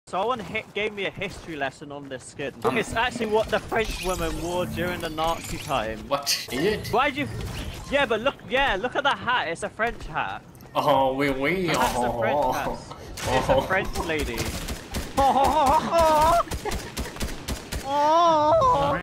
Someone gave me a history lesson on this skin. It's actually what the French woman wore during the Nazi time. What? Is it? Why'd you... Yeah, but look at the hat. It's a French hat. Oh, oui. That's a French hat. It's a French lady.